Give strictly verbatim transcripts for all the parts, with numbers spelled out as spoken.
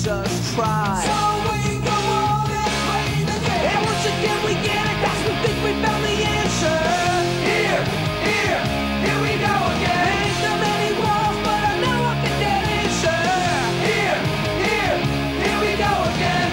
makes us try. So we go on and play the game. And once again we get it, cause we think we found the answer. Here, here, here we go again. Ain't so many walls, but I know I can get answer. Here, here, here we go again.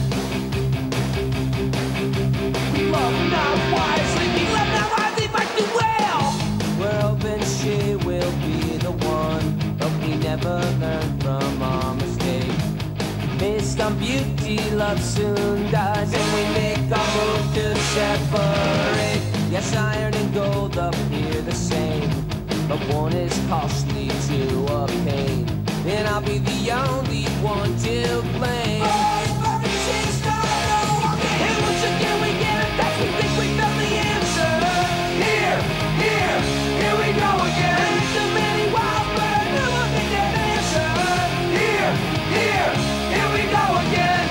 We love not wisely, we love not wisely, fight too well. We're hoping she will be the one, but we never learn from our mistake. Based on beauty, love soon dies, and we make our move to separate. Yes, iron and gold up here the same, but one is costly to obtain, and I'll be the only one to blame. And once again we get it, that's we think we found the answer. Here, here, here we go again. Ain't so many wild, but I know I can get answer. Here, here, here we go again.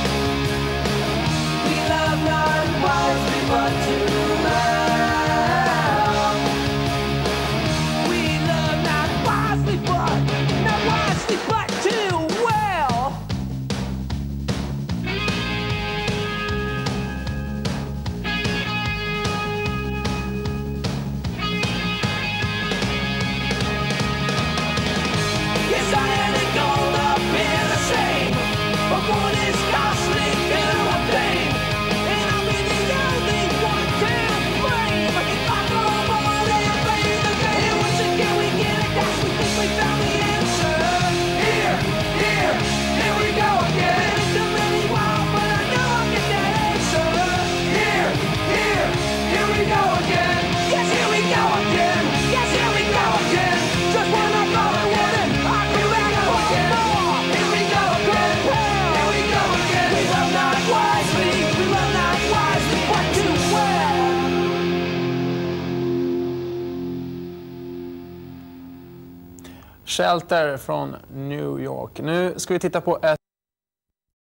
We love not wisely, but too well. We love not wisely, but not wisely, but too well. Yes, iron and gold up in the same, but one is costly to obtain, and I'll be the only one to blame. I go on and play the game. And once again we get it, cause we think we found the answer. Here, here, here we go again. Ain't so many wild, but I know I get that answer. Here, here, here we go again. Yes, here we go again. Yes, here we go again. Just when I thought I wouldn't, I feel back for more. Here we go again. Here we go again. We love not wisely, we love not wisely, but too well. Shelter från New York. Nu ska vi titta på ett